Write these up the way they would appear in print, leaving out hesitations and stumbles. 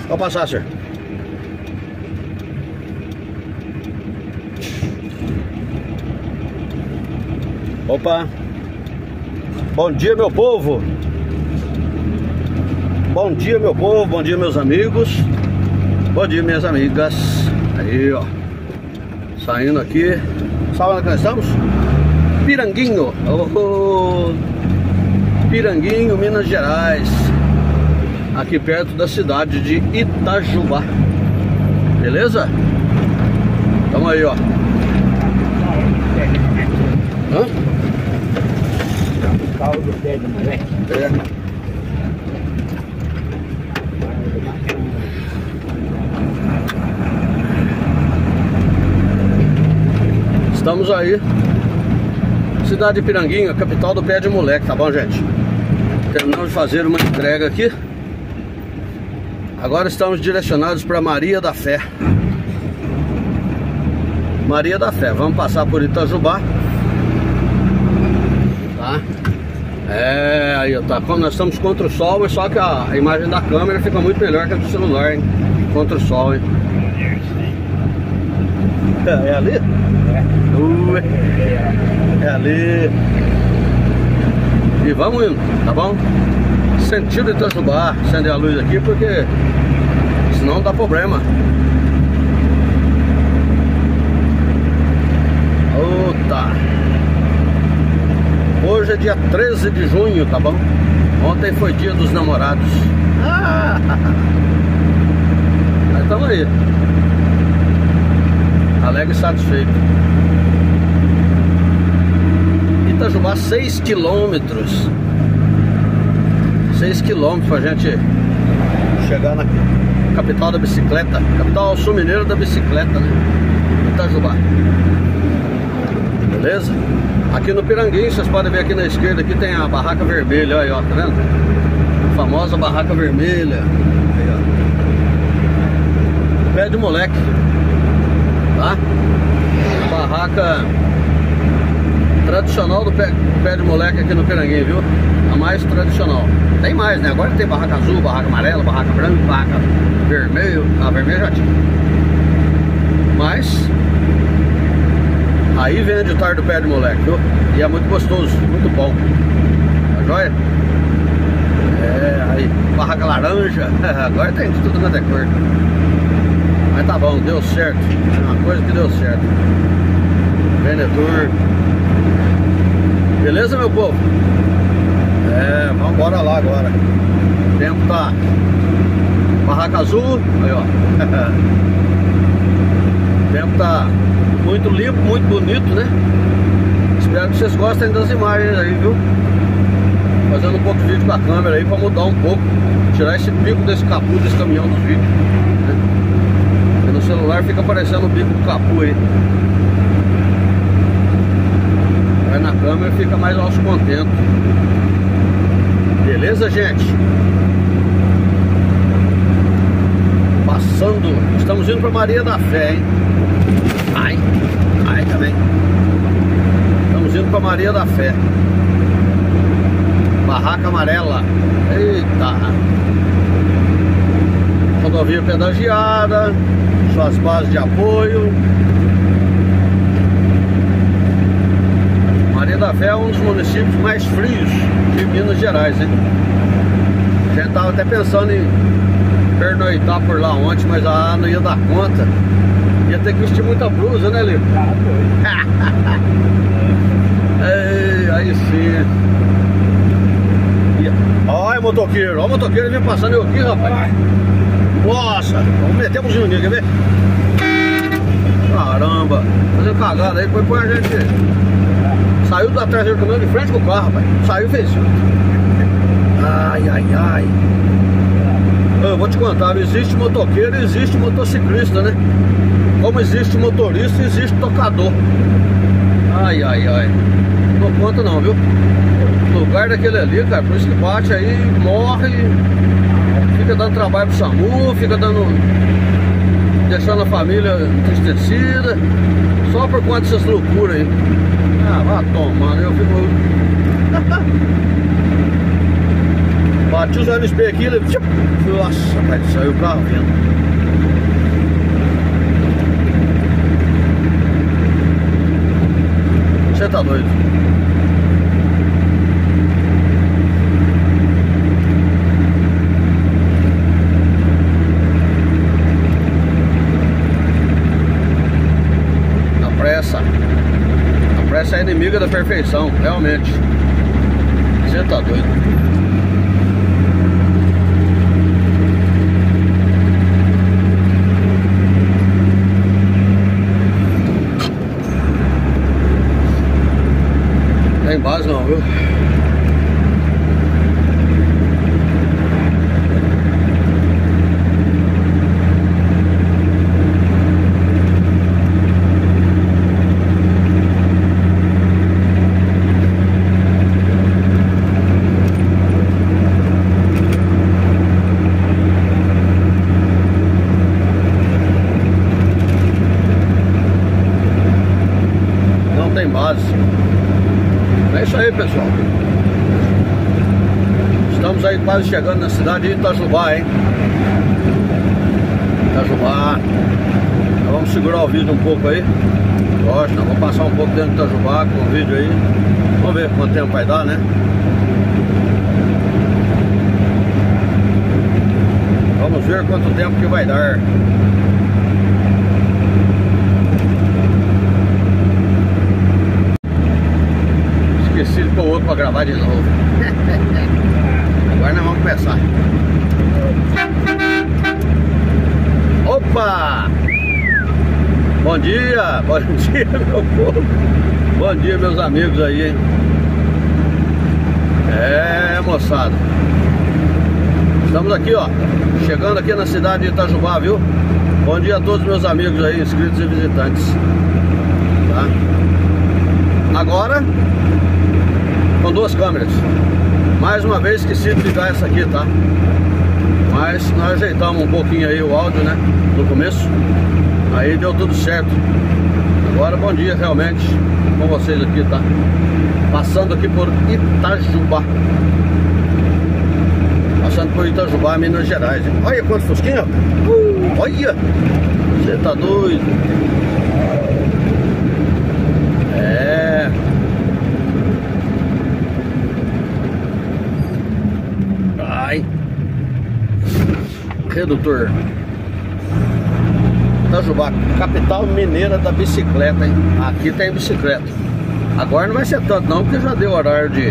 Pode passar, senhor. Opa! Bom dia, meu povo! Bom dia, meu povo! Bom dia, meus amigos! Bom dia, minhas amigas! Aí, ó! Saindo aqui. Sabe onde nós estamos? Piranguinho! Oh, Piranguinho, Minas Gerais. Aqui perto da cidade de Itajubá. Beleza? Tamo aí, ó. Hã? O carro do pé do moleque. É. Estamos aí. Cidade de Piranguinho, capital do pé de moleque, tá bom, gente? Terminamos de fazer uma entrega aqui. Agora estamos direcionados para Maria da Fé. Maria da Fé, vamos passar por Itajubá. Tá? É, aí tá. Como nós estamos contra o sol, mas só que a imagem da câmera fica muito melhor que a do celular, hein? Contra o sol, hein? É ali? É ali. E vamos indo, tá bom? Sentido Itajubá, acender a luz aqui porque senão dá problema. Ota. Hoje é dia 13 de junho, tá bom? Ontem foi dia dos namorados. Mas estamos aí. Alegre e satisfeito. Itajubá, 6 quilômetros. 6 quilômetros pra gente chegar na capital da bicicleta. Capital sul-mineira da bicicleta, né? Itajubá. Beleza? Aqui no Piranguinho, vocês podem ver aqui na esquerda, aqui tem a barraca vermelha, aí, ó, tá vendo? A famosa barraca vermelha. Aí, ó. Pé de moleque. Tá? Barraca tradicional do pé de moleque aqui no Piranguinho, viu? A mais tradicional. Tem mais, né? Agora tem barraca azul, barraca amarela, barraca branca, barraca vermelho. A vermelha já tinha. Mas aí vende o tar do pé de moleque, viu? E é muito gostoso, muito bom. Tá joia? É, aí, barraca laranja. Agora tem de tudo na decor. Mas tá bom, deu certo. É uma coisa que deu certo. Vendedor. Beleza, meu povo? É, vamos embora lá agora. O tempo tá barraca azul. Aí, ó. O tempo tá muito limpo, muito bonito, né? Espero que vocês gostem das imagens aí, viu? Fazendo um pouco de vídeo com a câmera aí pra mudar um pouco. Tirar esse bico desse capu desse caminhão dos vídeos, né? E no celular fica aparecendo o bico do capu aí. Aí na câmera fica mais aos contentos. Beleza, gente? Passando. Estamos indo pra Maria da Fé, hein? Ai também. Estamos indo pra Maria da Fé. Barraca amarela. Eita. Rodovia pedagiada. Suas bases de apoio. Maria da Fé é um dos municípios mais frios de Minas Gerais, hein? A gente tava até pensando em pernoitar por lá ontem, mas não ia dar conta. Ia ter que vestir muita blusa, né, Lito? Aí sim. Olha o motoqueiro, olha o motoqueiro vem passando eu aqui, rapaz. Nossa, vamos meter um buzininho, quer ver? Caramba, fazendo cagada aí, põe a gente. Saiu da traseira do caminhão de frente com o carro, rapaz. Saiu e fez isso. Ai. Eu vou te contar, existe motoqueiro e existe motociclista, né? Como existe motorista, existe tocador. Ai. Não dou conta não, viu? O lugar daquele ali, cara, por isso que bate aí, morre. Fica dando trabalho pro SAMU, fica dando... deixando a família entristecida. Só por conta dessas loucuras aí. Vai tomar, eu fico... Bati os olhos no espelho aqui, ele... Nossa, pai, saiu o carro vindo. Você tá doido? A pressa é inimiga da perfeição, realmente. Você tá doido? Não tem base não, viu? Tem base. É isso aí, pessoal. Estamos aí quase chegando na cidade de Itajubá, hein? Itajubá. Então vamos segurar o vídeo um pouco aí. Lógico, vamos passar um pouco dentro de Itajubá com o vídeo aí. Vamos ver quanto tempo vai dar, né? Vamos ver quanto tempo que vai dar. Esqueci de pôr o outro pra gravar de novo. Agora nós vamos começar. Opa! Bom dia! Bom dia, meu povo! Bom dia, meus amigos aí, hein? É, moçada. Estamos aqui, ó. Chegando aqui na cidade de Itajubá, viu? Bom dia a todos meus amigos aí, inscritos e visitantes. Tá? Agora... com duas câmeras. Mais uma vez esqueci de ligar essa aqui, tá? Mas nós ajeitamos um pouquinho aí o áudio, né? No começo. Aí deu tudo certo. Agora bom dia realmente com vocês aqui, tá? Passando aqui por Itajubá. Passando por Itajubá, Minas Gerais, hein? Olha quantos fusquinhos. Olha! Você tá doido? É... Ai. Redutor. Itajubá, capital mineira da bicicleta, hein? Aqui tem bicicleta. Agora não vai ser tanto não, porque já deu horário de...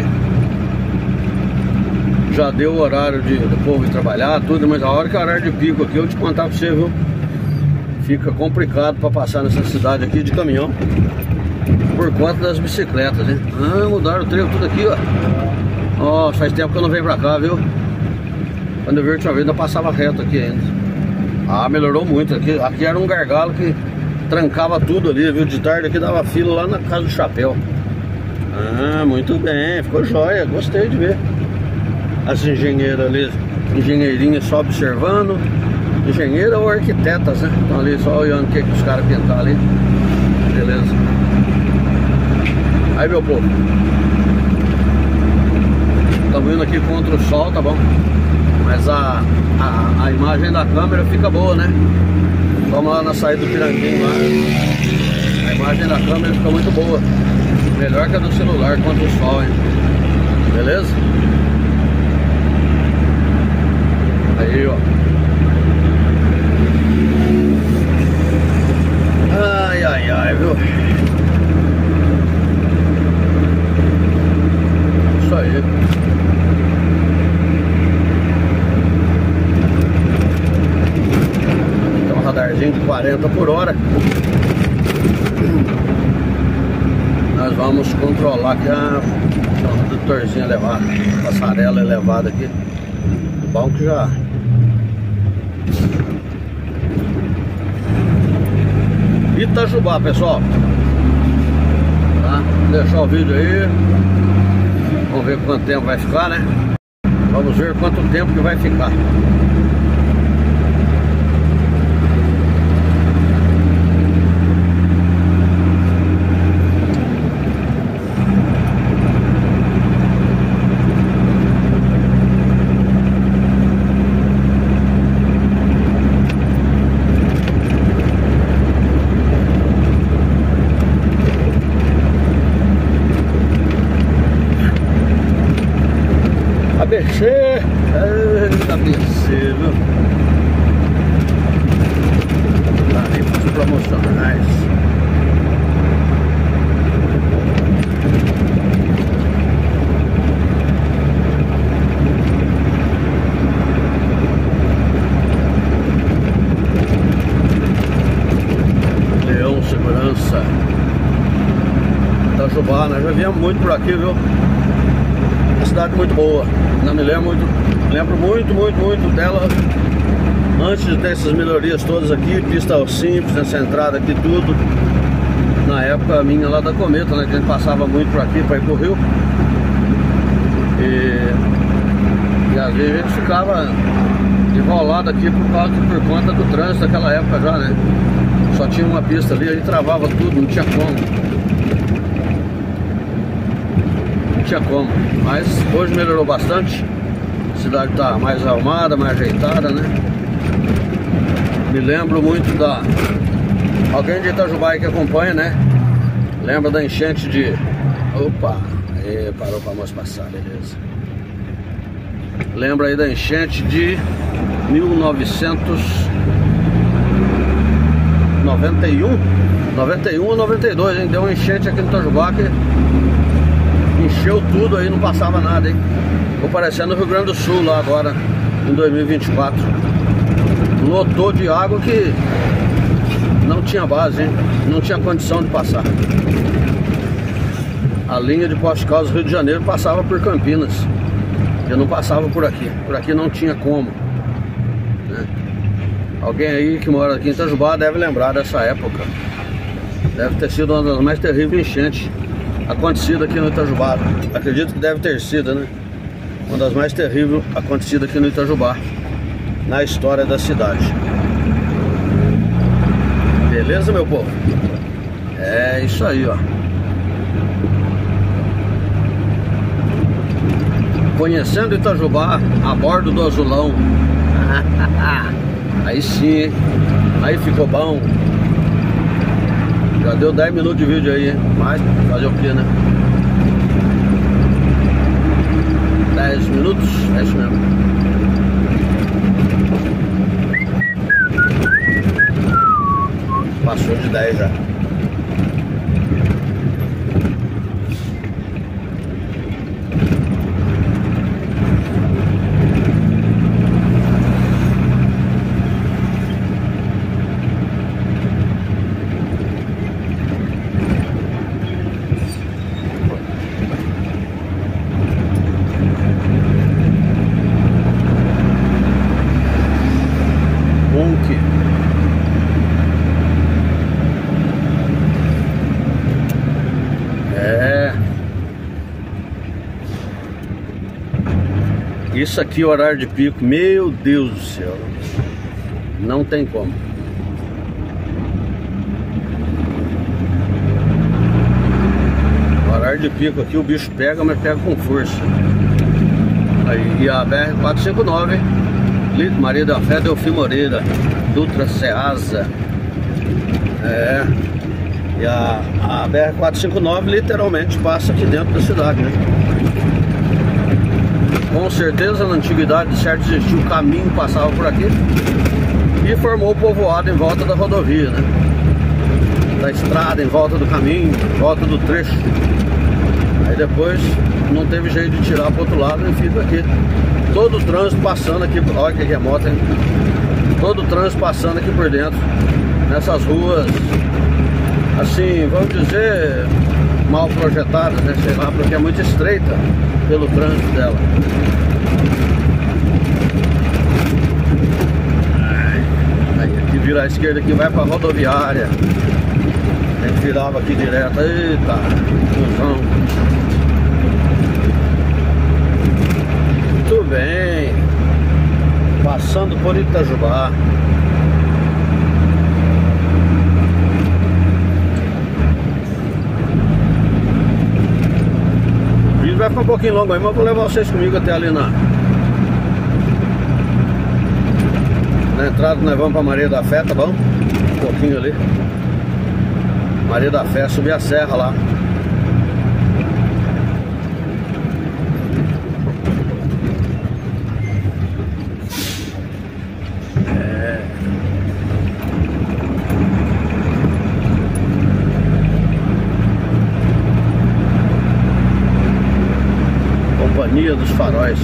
já deu o horário do povo ir trabalhar, tudo. Mas a hora que é horário de pico aqui, eu vou te contar pra você, viu? Fica complicado pra passar nessa cidade aqui de caminhão, por conta das bicicletas, hein? Ah, mudaram o trevo tudo aqui, ó. Ó, faz tempo que eu não venho pra cá, viu? Quando eu vi a última vez, eu passava reto aqui ainda. Ah, melhorou muito. Aqui era um gargalo que trancava tudo ali, viu? De tarde aqui dava fila lá na Casa do Chapéu. Ah, muito bem, ficou jóia, gostei de ver. As engenheiras ali, engenheirinhas só observando. Engenheira ou arquitetas, né? Estão ali só olhando o que os caras pintaram ali. Beleza. Aí, meu povo, estamos indo aqui contra o sol, tá bom? Mas a imagem da câmera fica boa, né? Vamos lá na saída do Piranguinho lá. A imagem da câmera fica muito boa. Melhor que a do celular contra o sol, hein? Beleza? Aí, ó. Ai, ai, ai, viu? Isso aí. Tem um radarzinho de 40 por hora. Nós vamos controlar aqui a redutorzinha elevada, passarela elevada aqui. Bom que já... Itajubá, pessoal. Tá? Vou deixar o vídeo aí. Vamos ver quanto tempo vai ficar, né? Vamos ver quanto tempo que vai ficar. ABC. ABC, viu? Tarifas promocionais. Leão Segurança. Itajubá, nós já viemos muito por aqui, viu? Uma cidade muito boa. Não me lembro muito. Lembro muito dela antes de ter essas melhorias todas aqui, pista simples, essa entrada aqui, tudo. Na época minha lá da Cometa, né? Que a gente passava muito por aqui para ir pro Rio. E às vezes a gente ficava enrolado aqui por conta do trânsito daquela época já, né? Só tinha uma pista ali, aí travava tudo, não tinha como. Mas hoje melhorou bastante. A cidade está mais arrumada, mais ajeitada, né? Me lembro muito da... Alguém de Itajubá aí que acompanha, né? Lembra da enchente de... Opa! Aí, parou pra moça passar, beleza. Lembra aí da enchente de 1991? 91 ou 92, hein? Deu uma enchente aqui no Itajubá que... encheu tudo aí, não passava nada, hein? Ficou parecendo o Rio Grande do Sul lá agora, em 2024. Lotou de água que não tinha base, hein? Não tinha condição de passar. A linha de Posto Caldas Rio de Janeiro passava por Campinas. Eu não passava por aqui. Por aqui não tinha como, né? Alguém aí que mora aqui em Itajubá deve lembrar dessa época. Deve ter sido uma das mais terríveis enchentes acontecida aqui no Itajubá. Acredito que deve ter sido, né? Uma das mais terríveis acontecidas aqui no Itajubá, na história da cidade. Beleza, meu povo? É isso aí, ó. Conhecendo Itajubá a bordo do Azulão. Aí sim, hein? Aí ficou bom. Já deu 10 minutos de vídeo aí, hein? Mas fazer o que, né? 10 minutos, é isso mesmo. Passou de 10 já. Isso aqui é o horário de pico, meu Deus do céu. Não tem como. O horário de pico aqui o bicho pega, mas pega com força. Aí, e a BR-459, Maria da Fé, Delfim Moreira, Dutra Ceasa. E a BR-459 literalmente passa aqui dentro da cidade, né? Com certeza na antiguidade certo existia um caminho que passava por aqui e formou o povoado em volta da rodovia, né? Da estrada, em volta do caminho, em volta do trecho. Aí depois não teve jeito de tirar para o outro lado e fica aqui. Todo o trânsito passando aqui, olha que remota, hein? Todo o trânsito passando aqui por dentro, nessas ruas, assim, vamos dizer, mal projetadas, né? Sei lá, porque é muito estreita pelo trânsito dela. Aí aqui vira à esquerda, aqui vai pra rodoviária. A gente virava aqui direto. Eita, confusão. Muito bem. Passando por Itajubá. O vídeo vai ficar um pouquinho longo aí, mas eu vou levar vocês comigo até ali na entrada. Nós vamos pra Maria da Fé, tá bom? Um pouquinho ali. Maria da Fé, subir a serra lá. Nia dos Faróis.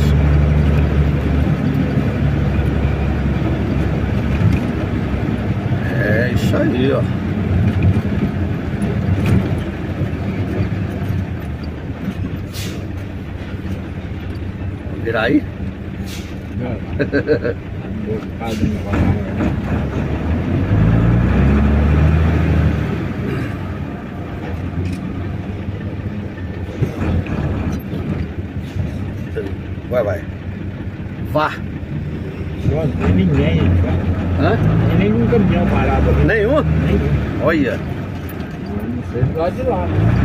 É isso aí, ó. Virar aí? Não. Vai. Vá. Não tem ninguém. Hã? Tem nenhum caminhão parado ali. Nenhum? Nenhum. Olha. Não sei do lado de lá.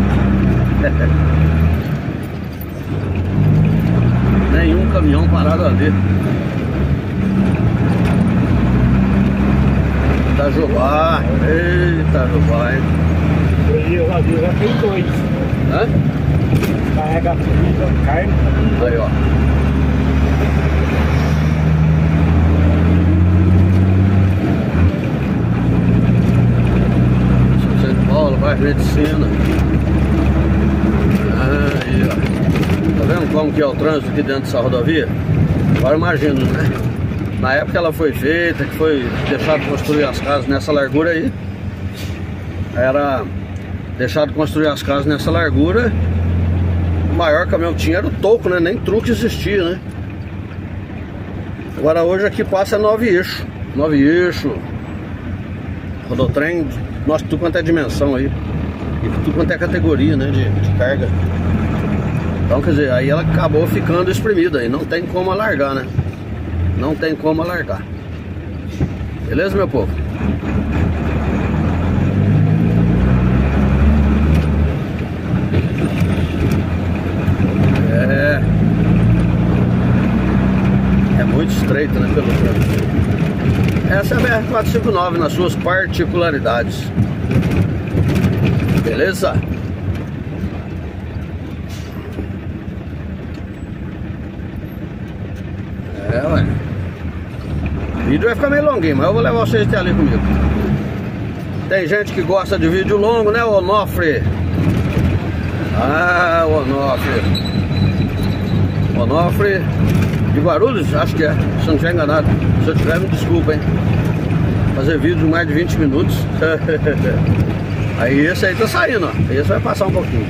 Nenhum caminhão parado ali. Itajubá. Eita, Itajubá, hein? Hoje lá já tem dois. Hã? Carrega fruta, carne. Aí, ó. São Paulo, vai medicina. Aí, ó. Tá vendo como que é o trânsito aqui dentro dessa rodovia? Agora imagina, né? Na época ela foi feita, que foi deixado construir as casas nessa largura aí. Era deixado construir as casas nessa largura. O maior caminhão que tinha era o toco, né? Nem truque existia, né? Agora hoje aqui passa 9 eixos. 9 eixos. Rodotrem, nossa, tudo quanto é dimensão aí. E tudo quanto é categoria, né? De carga. Então, quer dizer, aí ela acabou ficando espremida aí. Não tem como alargar, né? Não tem como alargar. Beleza, meu povo? É muito estreito, né, pelo trânsito. Essa é a BR-459 nas suas particularidades. Beleza? Ué. O vídeo vai ficar meio longuinho, mas eu vou levar vocês até ali comigo. Tem gente que gosta de vídeo longo, né, Onofre? Ah, Onofre. Onofre de Guarulhos, acho que é, se eu não estiver enganado. Se eu tiver, me desculpa, hein. Fazer vídeo de mais de 20 minutos. Aí esse aí tá saindo, ó. Esse vai passar um pouquinho.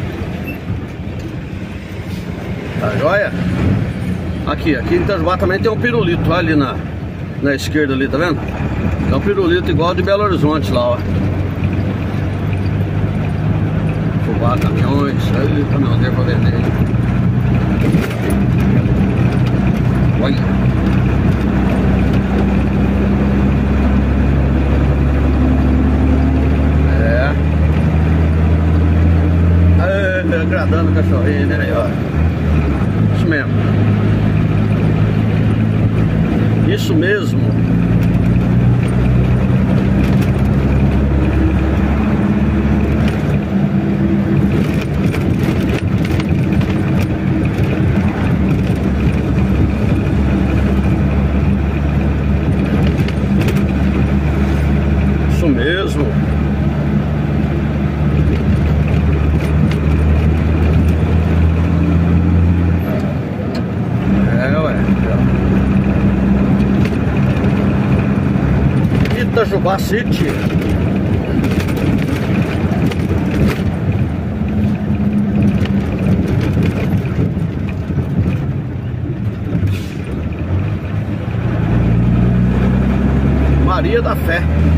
Tá joia? Aqui em Itajubá também tem um pirulito ali na esquerda ali, tá vendo? É um pirulito igual de Belo Horizonte lá, ó. Fubá, caminhões, aí caminhoneiro pra vender. Olha. Agradando o cachorrinho, né? Aí, ó. Isso mesmo. Isso mesmo. Isso mesmo. Itajubá City. Maria da Fé.